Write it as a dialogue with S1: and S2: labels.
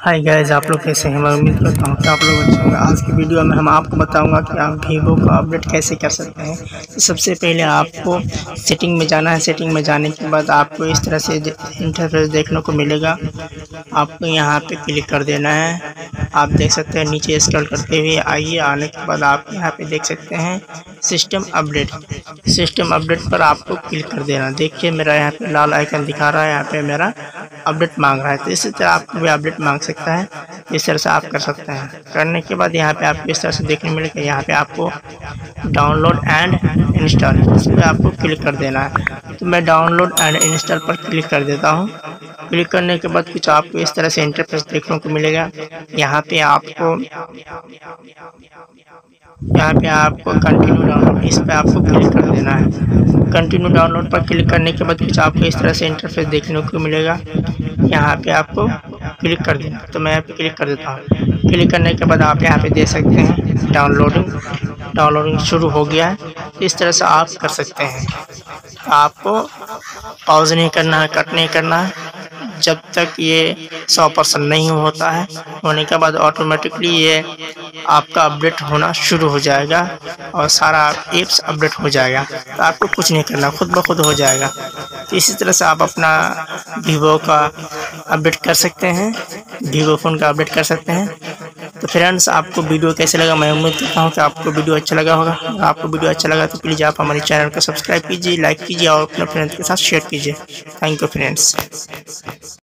S1: Hi guys, आप लोग कैसे हैं। मैं उम्मीद करता हूँ कि आप लोग अच्छे होंगे। आज की वीडियो में हम आपको बताऊंगा कि आप वीवो का अपडेट कैसे कर सकते हैं। तो सबसे पहले आपको सेटिंग में जाना है। सेटिंग में जाने के बाद आपको इस तरह से इंटरफेस देखने को मिलेगा। आपको यहाँ पे क्लिक कर देना है। आप देख सकते हैं नीचे स्क्रॉल करते हुए आइए। आने के बाद आप यहाँ पे देख सकते हैं सिस्टम अपडेट। सिस्टम अपडेट पर आपको क्लिक कर देना। देखिए मेरा यहाँ पे लाल आइकन दिखा रहा है, यहाँ पे मेरा अपडेट मांग रहा है। तो इसी तरह आपको भी अपडेट मांग सकता है। इस तरह से आप कर सकते हैं। करने के बाद यहाँ पे आपको इस तरह से देखने मिलेगा। यहाँ पे आपको डाउनलोड एंड इंस्टॉल, इस पर आपको क्लिक कर देना है। तो मैं डाउनलोड एंड इंस्टॉल पर क्लिक कर देता हूँ। क्लिक करने के बाद कुछ आपको इस तरह से इंटरफेस देखने को मिलेगा। यहाँ पे आपको कंटिन्यू डाउनलोड, इस पर आपको क्लिक कर देना है। कंटिन्यू डाउनलोड पर क्लिक करने के बाद कुछ आपको इस तरह से इंटरफेस देखने को मिलेगा। यहाँ पे आपको क्लिक कर देना। तो मैं यहाँ पे क्लिक कर देता हूँ। क्लिक करने के बाद आप यहाँ पे देख सकते हैं डाउनलोडिंग शुरू हो गया है। तो इस तरह से आप कर सकते हैं। आपको पॉज नहीं करना है, कट नहीं करना है। जब तक ये 100% नहीं होता है, होने के बाद ऑटोमेटिकली ये आपका अपडेट होना शुरू हो जाएगा और सारा एप्स अपडेट हो जाएगा। तो आपको कुछ नहीं करना, खुद ब खुद हो जाएगा। तो इसी तरह से आप अपना वीवो का अपडेट कर सकते हैं, वीवो फ़ोन का अपडेट कर सकते हैं। तो फ्रेंड्स, आपको वीडियो कैसे लगा? मैं उम्मीद करता हूँ कि आपको वीडियो अच्छा लगा होगा। अगर आपको वीडियो अच्छा लगा तो प्लीज़ आप हमारे चैनल को सब्सक्राइब कीजिए, लाइक कीजिए और अपने फ्रेंड्स के साथ शेयर कीजिए। Thank you friends.